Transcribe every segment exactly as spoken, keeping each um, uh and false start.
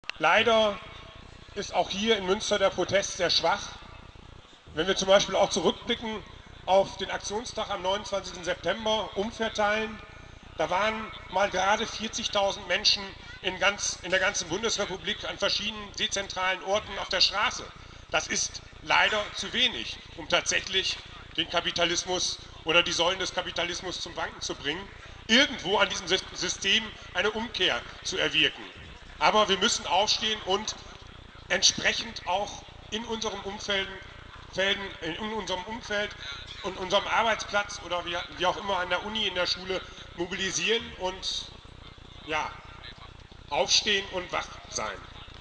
Leider ist auch hier in Münster der Protest sehr schwach. Wenn wir zum Beispiel auch zurückblicken auf den Aktionstag am neunundzwanzigsten September, umverteilen, da waren mal gerade vierzigtausend Menschen in, ganz, in der ganzen Bundesrepublik an verschiedenen dezentralen Orten auf der Straße. Das ist leider zu wenig, um tatsächlich den Kapitalismus oder die Säulen des Kapitalismus zum Wanken zu bringen, irgendwo an diesem System eine Umkehr zu erwirken. Aber wir müssen aufstehen und entsprechend auch in unserem Umfeld, in unserem Umfeld und unserem Arbeitsplatz oder wie, wie auch immer an der Uni, in der Schule mobilisieren und ja, aufstehen und wach sein.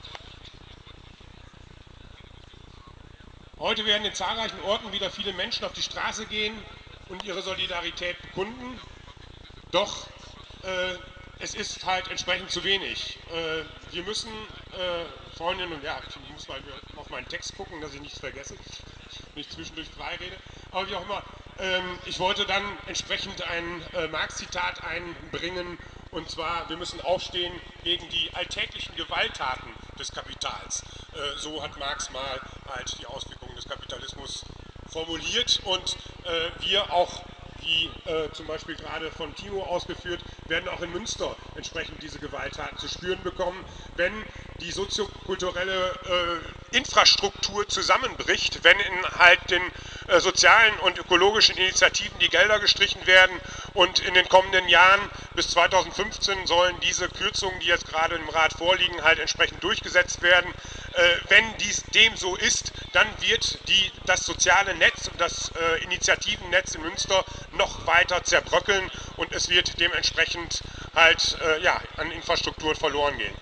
Heute werden in zahlreichen Orten wieder viele Menschen auf die Straße gehen und ihre Solidarität bekunden. Doch äh, es ist halt entsprechend zu wenig. Äh, wir müssen, äh, Freundinnen und ja, ich muss mal auf meinen Text gucken, dass ich nichts vergesse, nicht zwischendurch frei rede. Aber wie auch immer, ähm, ich wollte dann entsprechend ein äh, Marx-Zitat einbringen, und zwar: Wir müssen aufstehen gegen die alltäglichen Gewalttaten des Kapitals. Äh, so hat Marx mal halt die Auswirkungen des Kapitalismus formuliert, und äh, wir auch, wie äh, zum Beispiel gerade von Timo ausgeführt, werden auch in Münster entsprechend diese Gewalttaten zu spüren bekommen, wenn die soziokulturelle äh, Infrastruktur zusammenbricht, wenn in halt den äh, sozialen und ökologischen Initiativen die Gelder gestrichen werden, und in den kommenden Jahren bis zweitausendfünfzehn sollen diese Kürzungen, die jetzt gerade im Rat vorliegen, halt entsprechend durchgesetzt werden. Äh, wenn dies dem so ist, dann wird die, das soziale Netz und das äh, Initiativennetz in Münster noch weiter zerbröckeln, und es wird dementsprechend halt äh, ja, an Infrastruktur verloren gehen.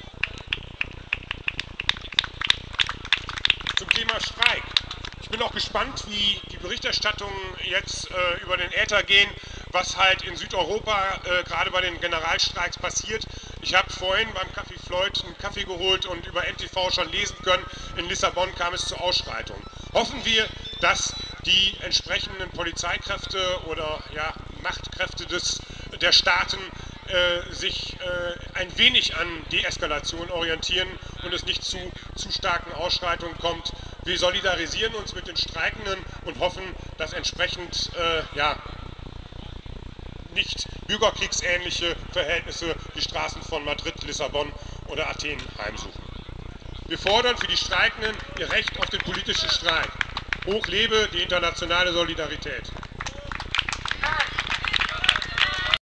Zum Thema Streik. Ich bin auch gespannt, wie die Berichterstattungen jetzt äh, über den Äther gehen, was halt in Südeuropa äh, gerade bei den Generalstreiks passiert. Ich habe vorhin beim Café Floyd einen Kaffee geholt und über N T V schon lesen können, in Lissabon kam es zu Ausschreitungen. Hoffen wir, dass die entsprechenden Polizeikräfte oder ja, Machtkräfte des, der Staaten äh, sich äh, ein wenig an Deeskalation orientieren und es nicht zu zu starken Ausschreitungen kommt. Wir solidarisieren uns mit den Streikenden und hoffen, dass entsprechend äh, ja, nicht bürgerkriegsähnliche Verhältnisse die Straßen von Madrid, Lissabon oder Athen heimsuchen. Wir fordern für die Streikenden ihr Recht auf den politischen Streik. Hoch lebe die internationale Solidarität!